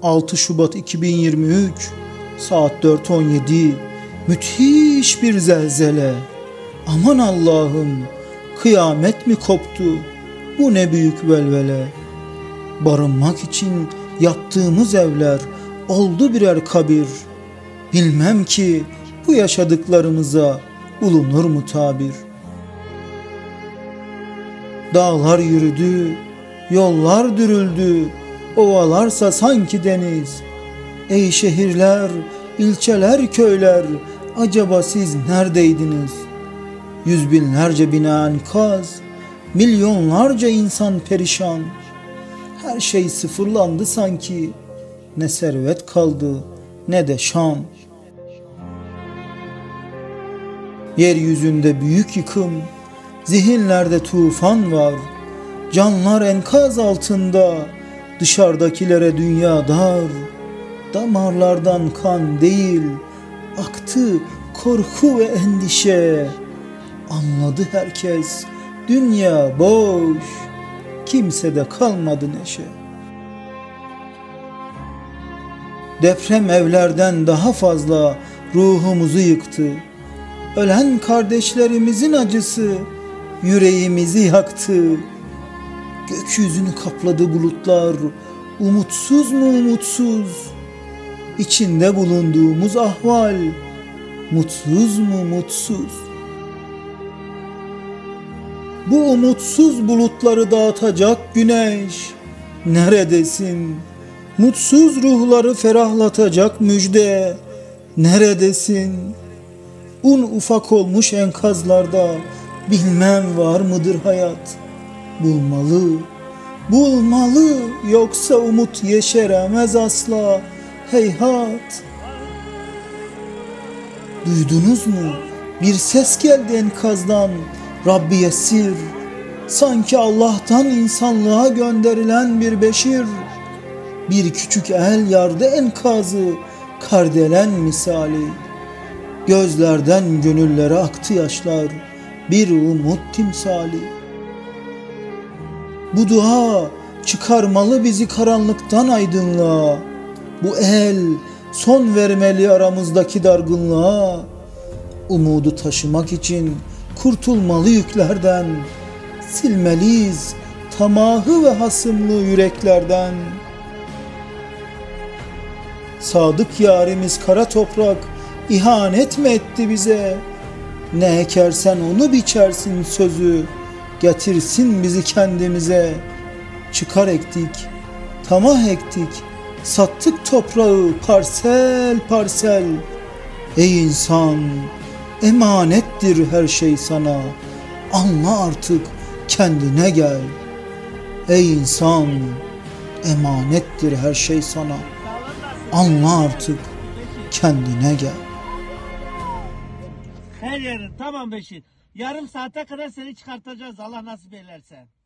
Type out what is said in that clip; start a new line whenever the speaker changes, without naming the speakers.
6 Şubat 2023 saat 4:17. Müthiş bir zelzele. Aman Allah'ım, kıyamet mi koptu? Bu ne büyük velvele. Barınmak için yaptığımız evler oldu birer kabir. Bilmem ki bu yaşadıklarımıza bulunur mu tabir? Dağlar yürüdü, yollar dürüldü, ovalarsa sanki deniz. Ey şehirler, ilçeler, köyler, acaba siz neredeydiniz? Yüz binlerce bina enkaz, milyonlarca insan perişan. Her şey sıfırlandı sanki, ne servet kaldı ne de şan. Yeryüzünde büyük yıkım, zihinlerde tufan var. Canlar enkaz altında, dışarıdakilere dünya dar. Damarlardan kan değil, aktı korku ve endişe. Anladı herkes, dünya boş, kimsede kalmadı neşe. Deprem evlerden daha fazla ruhumuzu yıktı. Ölen kardeşlerimizin acısı yüreğimizi yaktı. Gökyüzünü kapladı bulutlar, umutsuz mu umutsuz? İçinde bulunduğumuz ahval, mutsuz mu mutsuz? Bu umutsuz bulutları dağıtacak güneş, neredesin? Mutsuz ruhları ferahlatacak müjde, neredesin? Un ufak olmuş enkazlarda, bilmem var mıdır hayat? Bulmalı, bulmalı, yoksa umut yeşeremez asla, heyhat. Duydunuz mu? Bir ses geldi enkazdan, Rabbi Yessir. Sanki Allah'tan insanlığa gönderilen bir beşir. Bir küçük el yardı enkazı, kardelen misali. Gözlerden gönüllere aktı yaşlar, bir umut timsali. Bu dua çıkarmalı bizi karanlıktan aydınlığa. Bu el son vermeli aramızdaki dargınlığa. Umudu taşımak için kurtulmalı yüklerden. Silmeliyiz tamahı ve hasımlı yüreklerden. Sadık yarimiz kara toprak ihanet mi etti bize? Ne ekersen onu biçersin sözü, getirsin bizi kendimize. Çıkar ektik, tamah ektik, sattık toprağı parsel parsel. Ey insan, emanettir her şey sana, anla artık, kendine gel. Ey insan, emanettir her şey sana, anla artık, kendine gel.
Her yerin tamam Beşir. Yarım saate kadar seni çıkartacağız Allah nasip ederse.